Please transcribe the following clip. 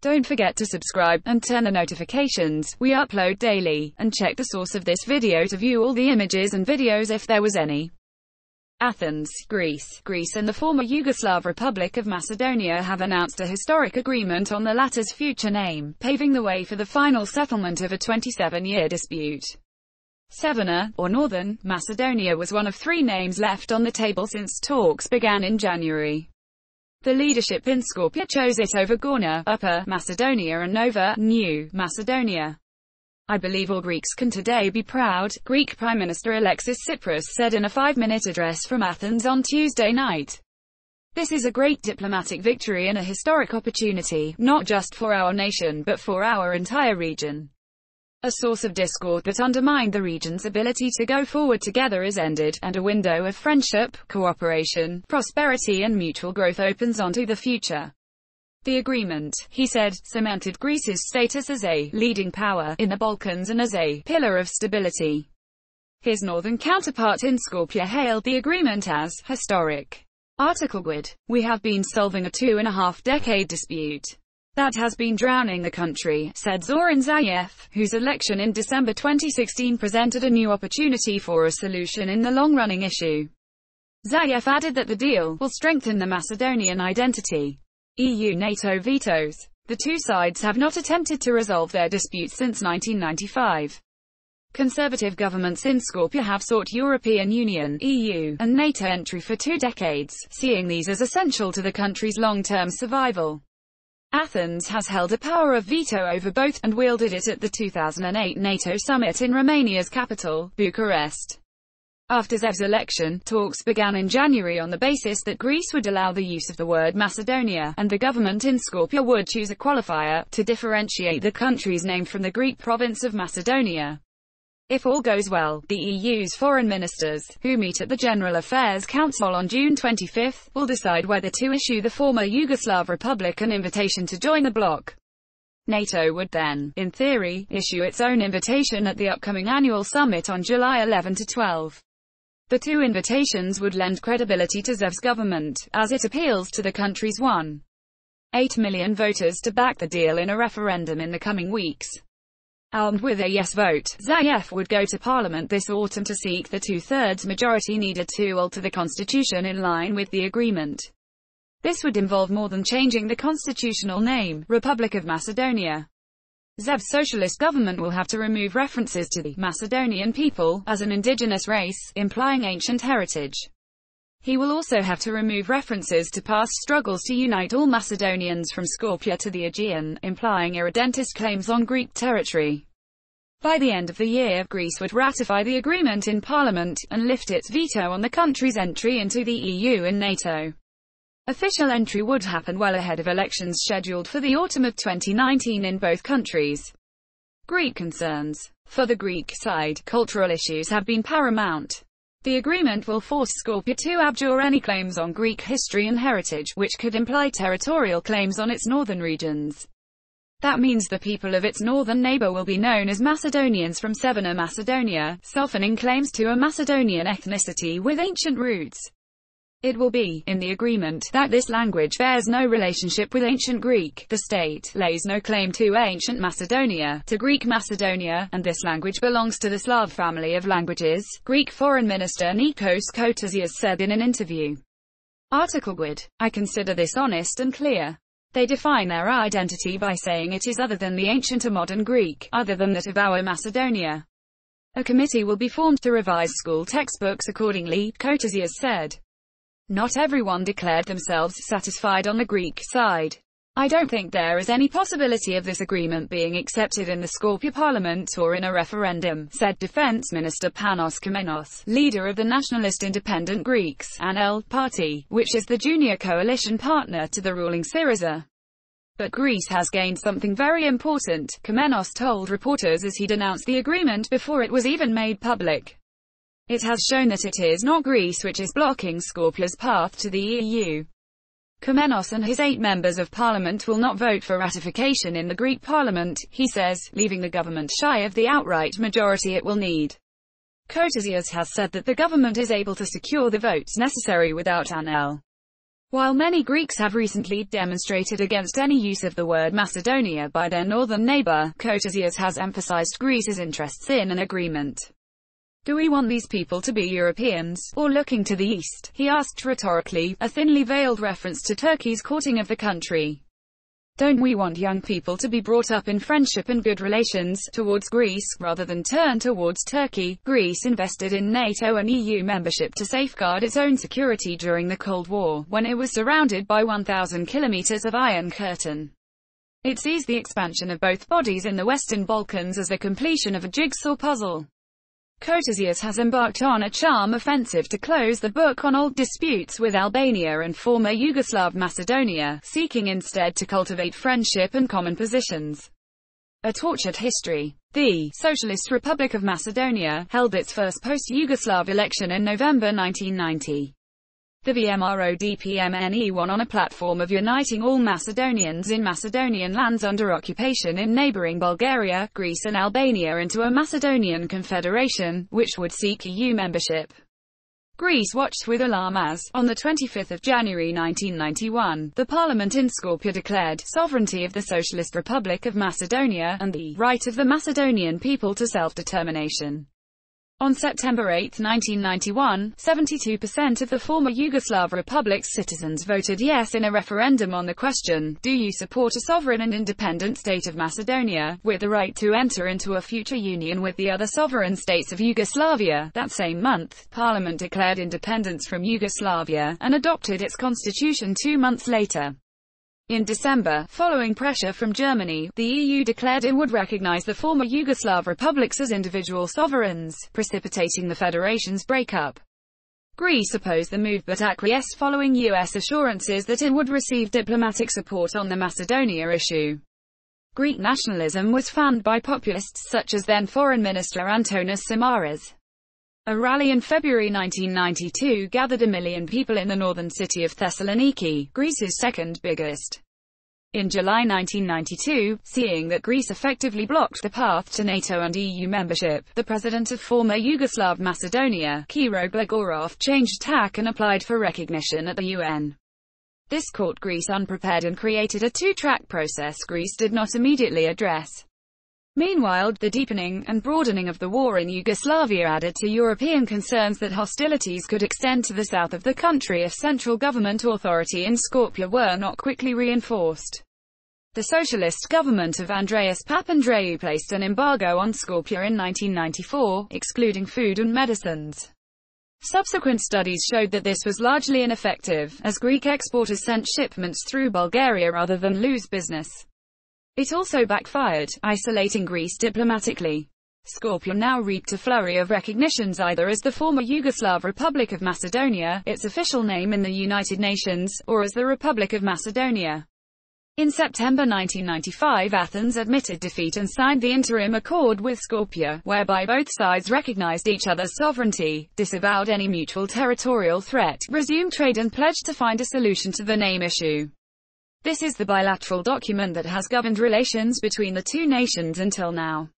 Don't forget to subscribe, and turn the notifications. We upload daily, and check the source of this video to view all the images and videos if there was any. Athens, Greece. Greece and the former Yugoslav Republic of Macedonia have announced a historic agreement on the latter's future name, paving the way for the final settlement of a 27-year dispute. Severna, or Northern, Macedonia was one of three names left on the table since talks began in January. The leadership in Skopje chose it over Gorna, Upper Macedonia, and Nova, New Macedonia. I believe all Greeks can today be proud, Greek Prime Minister Alexis Tsipras said in a 5-minute address from Athens on Tuesday night. This is a great diplomatic victory and a historic opportunity, not just for our nation but for our entire region. A source of discord that undermined the region's ability to go forward together is ended, and a window of friendship, cooperation, prosperity and mutual growth opens onto the future. The agreement, he said, cemented Greece's status as a leading power in the Balkans and as a pillar of stability. His northern counterpart in Skopje hailed the agreement as historic. Article Grid. We have been solving a 2.5-decade dispute that has been drowning the country, said Zoran Zaev, whose election in December 2016 presented a new opportunity for a solution in the long-running issue. Zaev added that the deal will strengthen the Macedonian identity. EU-NATO vetoes. The two sides have not attempted to resolve their dispute since 1995. Conservative governments in Skopje have sought European Union, EU, and NATO entry for 2 decades, seeing these as essential to the country's long-term survival. Athens has held a power of veto over both, and wielded it at the 2008 NATO summit in Romania's capital, Bucharest. After Zev's election, talks began in January on the basis that Greece would allow the use of the word Macedonia, and the government in Skopje would choose a qualifier to differentiate the country's name from the Greek province of Macedonia. If all goes well, the EU's foreign ministers, who meet at the General Affairs Council on June 25, will decide whether to issue the former Yugoslav Republic an invitation to join the bloc. NATO would then, in theory, issue its own invitation at the upcoming annual summit on July 11 to 12. The two invitations would lend credibility to Zev's government, as it appeals to the country's 1.8 million voters to back the deal in a referendum in the coming weeks. Armed with a yes vote, Zaev would go to Parliament this autumn to seek the 2/3 majority needed to alter the constitution in line with the agreement. This would involve more than changing the constitutional name, Republic of Macedonia. Zev's socialist government will have to remove references to the Macedonian people as an indigenous race, implying ancient heritage. He will also have to remove references to past struggles to unite all Macedonians from Skopje to the Aegean, implying irredentist claims on Greek territory. By the end of the year, Greece would ratify the agreement in Parliament, and lift its veto on the country's entry into the EU and NATO. Official entry would happen well ahead of elections scheduled for the autumn of 2019 in both countries. Greek concerns. For the Greek side, cultural issues have been paramount. The agreement will force Skopje to abjure any claims on Greek history and heritage, which could imply territorial claims on its northern regions. That means the people of its northern neighbor will be known as Macedonians from Severna Macedonia, softening claims to a Macedonian ethnicity with ancient roots. It will be, in the agreement, that this language bears no relationship with ancient Greek, the state lays no claim to ancient Macedonia, to Greek Macedonia, and this language belongs to the Slav family of languages, Greek Foreign Minister Nikos Kotasias said in an interview. Article Grid. I consider this honest and clear. They define their identity by saying it is other than the ancient or modern Greek, other than that of our Macedonia. A committee will be formed to revise school textbooks accordingly, Kotasias said. Not everyone declared themselves satisfied on the Greek side. I don't think there is any possibility of this agreement being accepted in the Skopje parliament or in a referendum, said Defense Minister Panos Kamenos, leader of the Nationalist Independent Greeks (ANL) party, which is the junior coalition partner to the ruling Syriza. But Greece has gained something very important, Kamenos told reporters as he denounced the agreement before it was even made public. It has shown that it is not Greece which is blocking Skopje's path to the EU. Kamenos and his 8 members of parliament will not vote for ratification in the Greek parliament, he says, leaving the government shy of the outright majority it will need. Kotasias has said that the government is able to secure the votes necessary without ANL. While many Greeks have recently demonstrated against any use of the word Macedonia by their northern neighbor, Kotasias has emphasized Greece's interests in an agreement. Do we want these people to be Europeans, or looking to the east? He asked rhetorically, a thinly veiled reference to Turkey's courting of the country. Don't we want young people to be brought up in friendship and good relations towards Greece, rather than turn towards Turkey? Greece invested in NATO and EU membership to safeguard its own security during the Cold War, when it was surrounded by 1,000 kilometers of Iron Curtain. It sees the expansion of both bodies in the Western Balkans as the completion of a jigsaw puzzle. Kotasias has embarked on a charm offensive to close the book on old disputes with Albania and former Yugoslav Macedonia, seeking instead to cultivate friendship and common positions. A tortured history. The Socialist Republic of Macedonia held its first post-Yugoslav election in November 1990. The VMRO-DPMNE won on a platform of uniting all Macedonians in Macedonian lands under occupation in neighboring Bulgaria, Greece and Albania into a Macedonian confederation, which would seek EU membership. Greece watched with alarm as, on 25 January 1991, the parliament in Skopje declared sovereignty of the Socialist Republic of Macedonia, and the right of the Macedonian people to self-determination. On September 8, 1991, 72% of the former Yugoslav republic's citizens voted yes in a referendum on the question, do you support a sovereign and independent state of Macedonia, with the right to enter into a future union with the other sovereign states of Yugoslavia? That same month, Parliament declared independence from Yugoslavia, and adopted its constitution 2 months later. In December, following pressure from Germany, the EU declared it would recognize the former Yugoslav republics as individual sovereigns, precipitating the federation's breakup. Greece opposed the move but acquiesced following US assurances that it would receive diplomatic support on the Macedonia issue. Greek nationalism was fanned by populists such as then Foreign Minister Antonis Samaras. A rally in February 1992 gathered 1 million people in the northern city of Thessaloniki, Greece's second biggest. In July 1992, seeing that Greece effectively blocked the path to NATO and EU membership, the president of former Yugoslav Macedonia, Kiro Gligorov, changed tack and applied for recognition at the UN. This caught Greece unprepared and created a two-track process Greece did not immediately address. Meanwhile, the deepening and broadening of the war in Yugoslavia added to European concerns that hostilities could extend to the south of the country if central government authority in Skopje were not quickly reinforced. The socialist government of Andreas Papandreou placed an embargo on Skopje in 1994, excluding food and medicines. Subsequent studies showed that this was largely ineffective, as Greek exporters sent shipments through Bulgaria rather than lose business. It also backfired, isolating Greece diplomatically. Skopje now reaped a flurry of recognitions either as the former Yugoslav Republic of Macedonia, its official name in the United Nations, or as the Republic of Macedonia. In September 1995, Athens admitted defeat and signed the interim accord with Skopje, whereby both sides recognized each other's sovereignty, disavowed any mutual territorial threat, resumed trade and pledged to find a solution to the name issue. This is the bilateral document that has governed relations between the two nations until now.